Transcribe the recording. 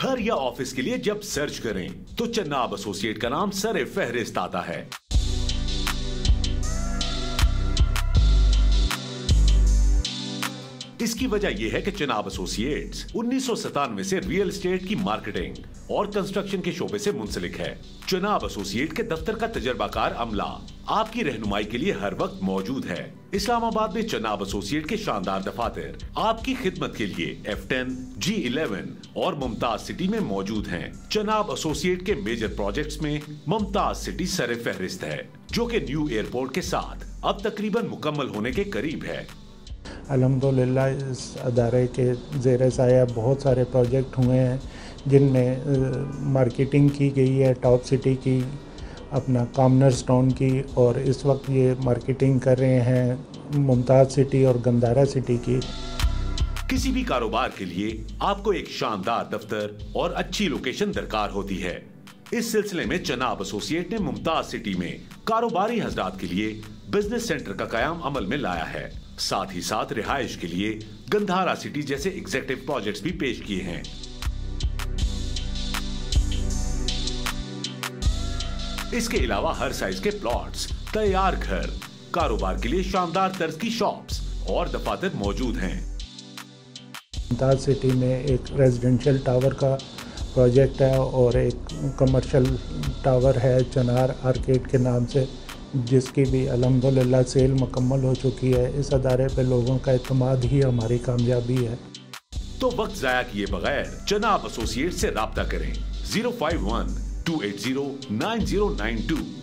घर या ऑफिस के लिए जब सर्च करें तो चन्नाब एसोसिएट का नाम सरे फहरिस्त आता है। इसकी वजह यह है कि चन्नाब एसोसिएट्स 1997 से रियल एस्टेट की मार्केटिंग और कंस्ट्रक्शन के शोबे से मुंसलिक है। चन्नाब एसोसिएट के दफ्तर का तजर्बाकार अमला आपकी रहनुमाई के लिए हर वक्त मौजूद है। इस्लामाबाद में चन्नाब एसोसिएट के शानदार दफातर आपकी खिदमत के लिए F10, G11 और मुमताज सिटी में मौजूद हैं। चन्नाब एसोसिएट के मेजर प्रोजेक्ट्स में मुमताज सिटी सरे फहरिस्त है, जो कि न्यू एयरपोर्ट के साथ अब तकरीबन मुकम्मल होने के करीब है। अल्हम्दुलिल्लाह इस अदारे के ज़ेर साया बहुत सारे प्रोजेक्ट हुए हैं जिनमें मार्केटिंग की गई है टॉप सिटी की, अपना कॉमनर्स टाउन की, और इस वक्त ये मार्केटिंग कर रहे हैं मुमताज सिटी और गंदारा सिटी की। किसी भी कारोबार के लिए आपको एक शानदार दफ्तर और अच्छी लोकेशन दरकार होती है। इस सिलसिले में चन्नाब एसोसिएट ने मुमताज सिटी में कारोबारी हजरात के लिए बिजनेस सेंटर का कयाम अमल में लाया है। साथ ही साथ रिहाइश के लिए गंधारा सिटी जैसे एग्जीक्यूटिव प्रोजेक्ट्स भी पेश किए हैं। इसके अलावा हर साइज के प्लॉट्स, तैयार घर, कारोबार के लिए शानदार तर्ज की शॉप्स और दफातर मौजूद हैं। मुमताज सिटी में एक रेजिडेंशियल टावर का प्रोजेक्ट है और एक कमर्शियल टावर है चनार आर्केड के नाम से, जिसकी भी अल्हम्दुलिल्लाह सेल मुकम्मल हो चुकी है। इस अदारे पे लोगों का इत्मीनान ही हमारी कामयाबी है। तो वक्त जाया किए बगैर चन्नाब एसोसिएट से राब्ता करें 051-280-9092।